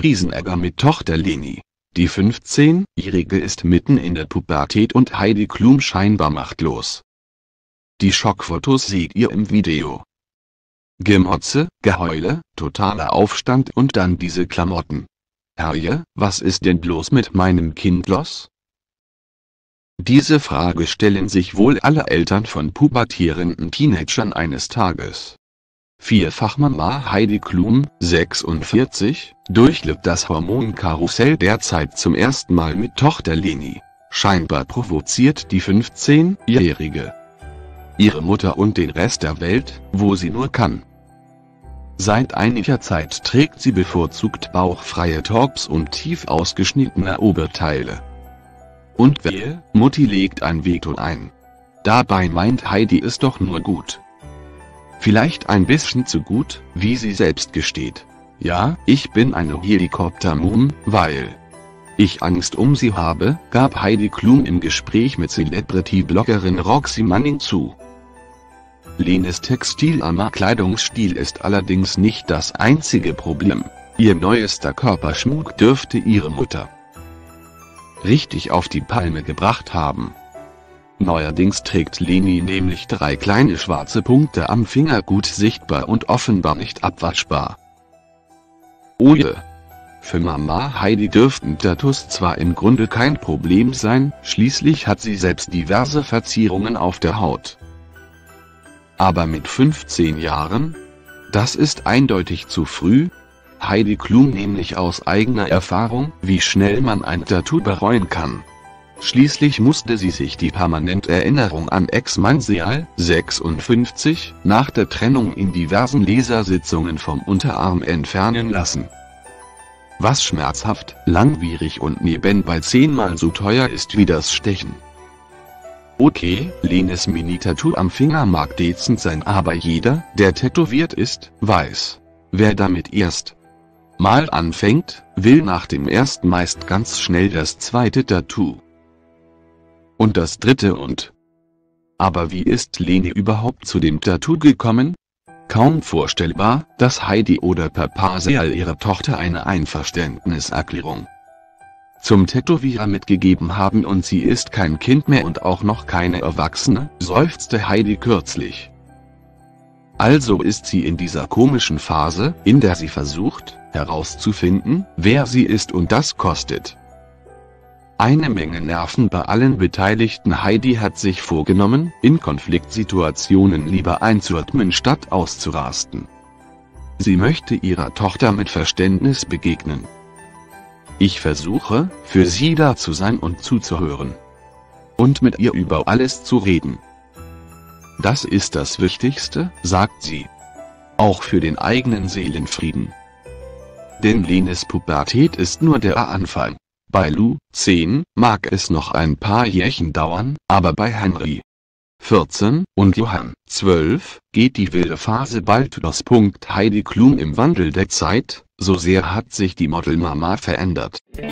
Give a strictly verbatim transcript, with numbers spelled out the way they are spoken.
Riesenärger mit Tochter Leni. Die fünfzehnjährige ist mitten in der Pubertät und Heidi Klum scheinbar machtlos. Die Schockfotos seht ihr im Video. Gemotze, Geheule, totaler Aufstand und dann diese Klamotten. Herrje, was ist denn bloß mit meinem Kind los? Diese Frage stellen sich wohl alle Eltern von pubertierenden Teenagern eines Tages. Vierfachmama Heidi Klum, sechsundvierzig, durchlitt das Hormonkarussell derzeit zum ersten Mal mit Tochter Leni. Scheinbar provoziert die fünfzehnjährige ihre Mutter und den Rest der Welt, wo sie nur kann. Seit einiger Zeit trägt sie bevorzugt bauchfreie Tops und tief ausgeschnittene Oberteile. Und wehe, Mutti legt ein Veto ein. Dabei meint Heidi es doch nur gut. Vielleicht ein bisschen zu gut, wie sie selbst gesteht. Ja, ich bin eine Helikopter-Mom, weil ich Angst um sie habe, gab Heidi Klum im Gespräch mit Celebrity-Bloggerin Roxy Manning zu. Lenis textilarmer Kleidungsstil ist allerdings nicht das einzige Problem. Ihr neuester Körperschmuck dürfte ihre Mutter richtig auf die Palme gebracht haben. Neuerdings trägt Leni nämlich drei kleine schwarze Punkte am Finger, gut sichtbar und offenbar nicht abwaschbar. Oje! Für Mama Heidi dürften Tattoos zwar im Grunde kein Problem sein, schließlich hat sie selbst diverse Verzierungen auf der Haut. Aber mit fünfzehn Jahren? Das ist eindeutig zu früh. Heidi Klum nämlich aus eigener Erfahrung, wie schnell man ein Tattoo bereuen kann. Schließlich musste sie sich die permanente Erinnerung an Ex-Mann Seal, sechsundfünfzig, nach der Trennung in diversen Lasersitzungen vom Unterarm entfernen lassen. Was schmerzhaft, langwierig und nebenbei zehnmal so teuer ist wie das Stechen. Okay, Lenis Mini-Tattoo am Finger mag dezent sein, aber jeder, der tätowiert ist, weiß, wer damit erst mal anfängt, will nach dem ersten meist ganz schnell das zweite Tattoo. Und das dritte und. Aber wie ist Leni überhaupt zu dem Tattoo gekommen? Kaum vorstellbar, dass Heidi oder Papa Seal ihrer Tochter eine Einverständniserklärung zum Tätowierer mitgegeben haben und sie ist kein Kind mehr und auch noch keine Erwachsene, seufzte Heidi kürzlich. Also ist sie in dieser komischen Phase, in der sie versucht, herauszufinden, wer sie ist, und das kostet eine Menge Nerven bei allen Beteiligten. Heidi hat sich vorgenommen, in Konfliktsituationen lieber einzuatmen statt auszurasten. Sie möchte ihrer Tochter mit Verständnis begegnen. Ich versuche, für sie da zu sein und zuzuhören. Und mit ihr über alles zu reden. Das ist das Wichtigste, sagt sie. Auch für den eigenen Seelenfrieden. Denn Lenis Pubertät ist nur der Anfang. Bei Lou, zehn, mag es noch ein paar Jährchen dauern, aber bei Henry, vierzehn, und Johann, zwölf, geht die wilde Phase bald los. Heidi Klum im Wandel der Zeit, so sehr hat sich die Modelmama verändert.